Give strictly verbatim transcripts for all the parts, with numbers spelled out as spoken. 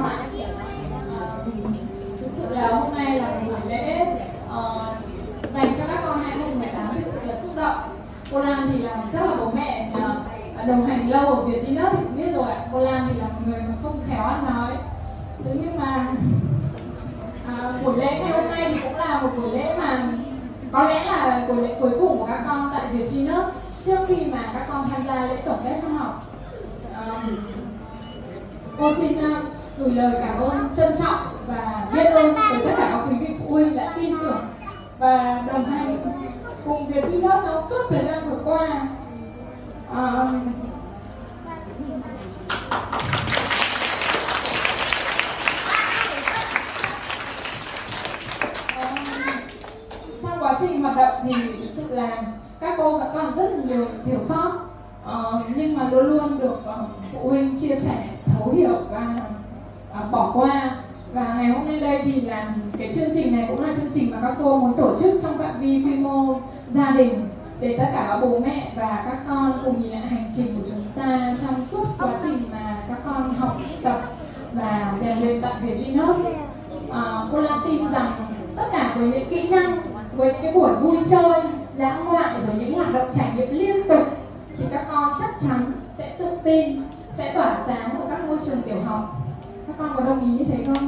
con ạ. À, thực sự là hôm nay là một buổi lễ uh, dành cho các con hai không một tám thực sự là xúc động. Cô Lan thì là chắc là bố mẹ uh, đồng hành lâu ở Việt Genius thì cũng biết rồi ạ. Cô Lan thì là một người mà không khéo ăn nói. Thế nhưng mà à, buổi lễ ngày hôm nay thì cũng là một buổi lễ mà có lẽ là buổi lễ cuối cùng của các con tại Việt Genius trước khi mà các con tham gia lễ tổng kết năm học. À, cô xin uh, gửi lời cảm ơn trân trọng và biết ơn với tất cả các quý vị phụ huynh đã tin tưởng và đồng hành cùng Việt Genius trong suốt thời gian vừa qua. À, trong quá trình hoạt động thì thực sự là các cô vẫn còn rất là nhiều thiếu sót, uh, nhưng mà luôn luôn được uh, phụ huynh chia sẻ, thấu hiểu và uh, bỏ qua. Và ngày hôm nay đây thì là cái chương trình này cũng là chương trình mà các cô muốn tổ chức trong phạm vi quy mô gia đình để tất cả các bố mẹ và các con cùng nhìn lại hành trình của chúng ta trong suốt quá trình mà các con học tập và rèn luyện tại Việt Genius. Uh, cô Lan tin rằng tất cả với những kỹ năng, với những cái buổi vui chơi, dã ngoại rồi những hoạt động trải nghiệm liên tục thì các con chắc chắn sẽ tự tin, sẽ tỏa sáng ở các môi trường tiểu học. Các con có đồng ý như thế không?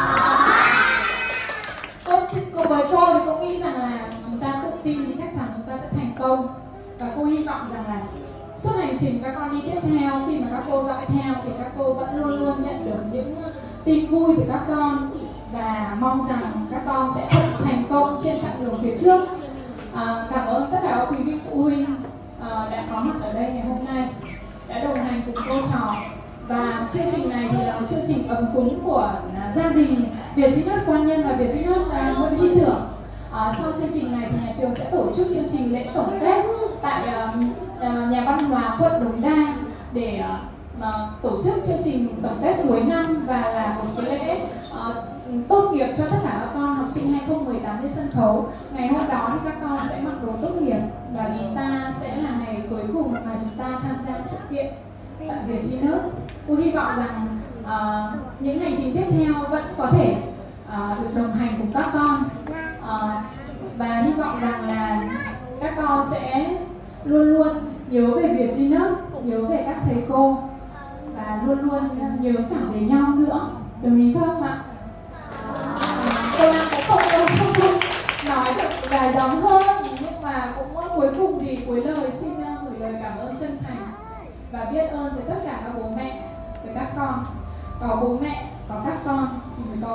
Cô, cô với cô thì cô nghĩ rằng là chúng ta tự tin thì chắc chắn chúng ta sẽ thành công. Và cô hy vọng rằng là suốt hành trình các con đi tiếp theo, khi mà các cô dõi theo thì các cô vẫn luôn luôn nhận được những tin vui từ các con và mong rằng các con sẽ thật thành công trên chặng đường phía trước. À, cảm ơn tất cả các quý vị phụ huynh à, đã có mặt ở đây ngày hôm nay, đã đồng hành cùng cô trò. Và chương trình này thì là một chương trình ấm cúng của uh, gia đình Việt Genius Quan Nhân và Việt Genius uh, Nguyễn Huy Tưởng. Uh, sau chương trình này thì nhà trường sẽ tổ chức chương trình lễ tổng kết tại uh, uh, nhà văn hóa quận Đống Đa để uh, uh, tổ chức chương trình tổng kết cuối năm và là một cái lễ uh, tốt nghiệp cho tất cả các con học sinh hai không một tám trên sân khấu. Ngày hôm đó thì các con sẽ mặc đồ tốt nghiệp và chúng ta sẽ là ngày cuối cùng mà chúng ta tham gia sự kiện tại Việt Genius. Cô hy vọng rằng uh, những hành trình tiếp theo vẫn có thể uh, được đồng hành cùng các con uh, và hy vọng rằng là các con sẽ luôn luôn nhớ về Việt Genius, nhớ về các thầy cô và luôn luôn nhớ cả về nhau nữa. Đồng ý không ạ? Cô Lan cũng không, không, không, không nói được dài dòng hơn, nhưng mà cũng cuối cùng thì cuối lời xin gửi lời cảm ơn chân thành và biết ơn với tất cả các bố mẹ, với các con. Có bố mẹ, có các con thì mới có